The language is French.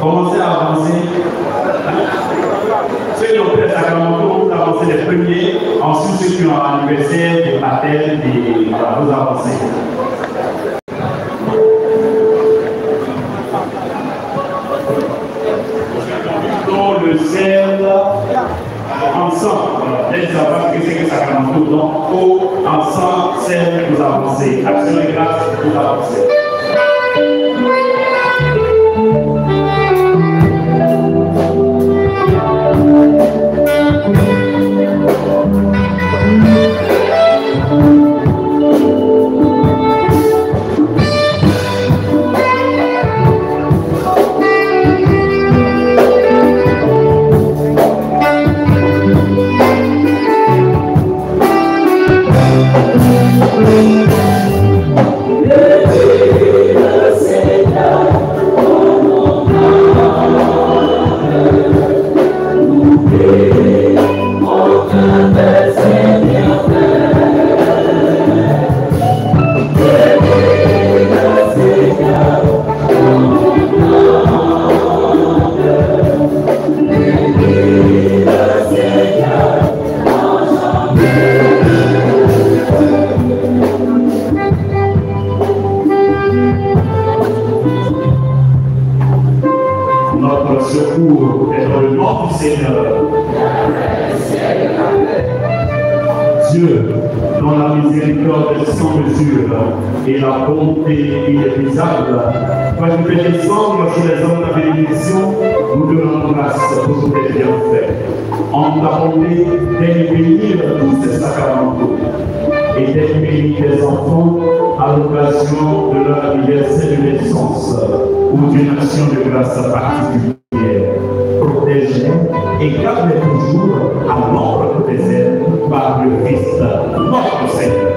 Commencez à avancer. Ceux qui ont fait les sacramentaux, vous avancez les premiers. Ensuite, ceux qui ont un anniversaire, des baptêmes, vous avancez. Donc, le sel, ensemble, les enfants, que c'est que sacramentaux. Donc, eau, ensemble, sel, vous avancez. Action de grâce, vous avancez. Dieu, dont la miséricorde est sans mesure et la bonté inépuisable, quand tu fais descendre sur les hommes ta bénédiction, nous te rendons grâce pour tous tes bienfaits. En ta bonté, daigne bénir tous ces sacramentaux et daigne bénir tes enfants à l'occasion de leur anniversaire de naissance ou d'une action de grâce particulière. Protège-les et garde-les toujours à l'ombre de tes ailes par le Christ, notre Seigneur.